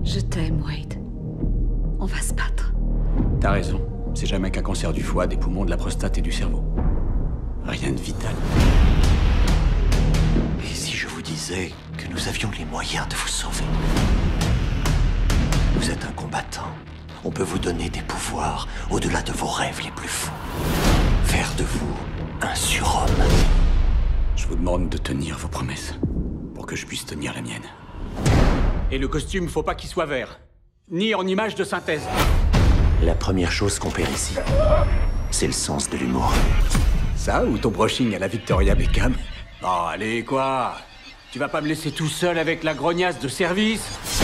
Je t'aime, Wade. On va se battre. T'as raison. C'est jamais qu'un cancer du foie, des poumons, de la prostate et du cerveau. Rien de vital. Et si je vous disais que nous avions les moyens de vous sauver? Vous êtes un combattant. On peut vous donner des pouvoirs au-delà de vos rêves les plus fous. Faire de vous un surhomme. Je vous demande de tenir vos promesses pour que je puisse tenir la mienne. Et le costume, faut pas qu'il soit vert, ni en image de synthèse. La première chose qu'on perd ici, c'est le sens de l'humour. Ça ou ton brushing à la Victoria Beckham? Oh, allez, quoi? Tu vas pas me laisser tout seul avec la grognasse de service?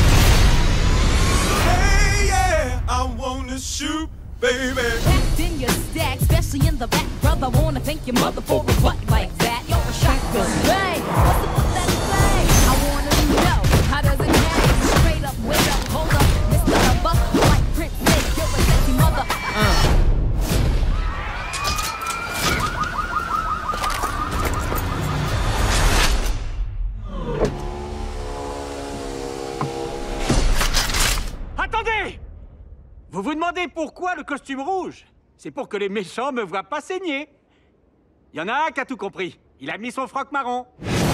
Hey, yeah, I wanna shoot, baby. Packed in your stack, especially in the back, brother. Wanna thank your mother for a butt like that. You're a shotgun. Hey, what's the fuck that say? I wanna know, how does it hang? Straight up, wait up, hold up, Mr. Lover, like Prince Nick, you're a sexy mother. Attendez! Vous vous demandez pourquoi le costume rouge? C'est pour que les méchants me voient pas saigner. Il y en a un qui a tout compris. Il a mis son froc marron.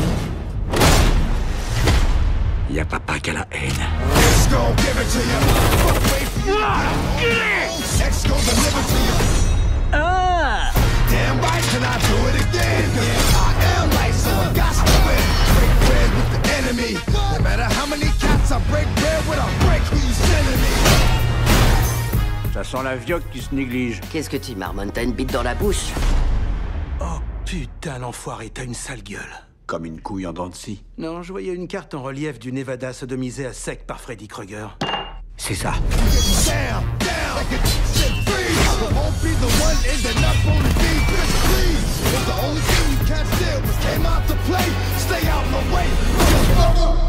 Il y a papa qui a la haine. X gon' give it to you. Fuck, wait for you. X gon' deliver to you. Ah! Damn right, can I do it again? I am light, so I got to win. Break bread with the enemy. No matter how many cats I break bread with, I break who you sending me. Ça sent la vioque qui se néglige. Qu'est-ce que tu marmonnes? T'as une bite dans la bouche? Oh putain, l'enfoiré, t'as une sale gueule. Comme une couille en dents de scie. Non, je voyais une carte en relief du Nevada sodomisé à sec par Freddy Krueger. C'est ça. Down, down, like a shit freeze. I won't be the one, ending up on the beat, bitch, please. If the only thing you can't steal was came out to play, stay out my way, motherfucker.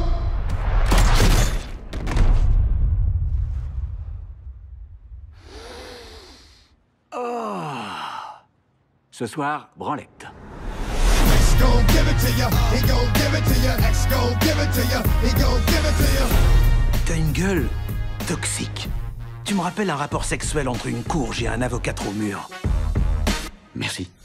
Ce soir, branlette. X gon' give it to ya, he gon' give it to ya. X gon' give it to ya, he gon' give it to ya. T'as une gueule toxique. Tu me rappelles un rapport sexuel entre une courge et un avocat trop mûr. Merci.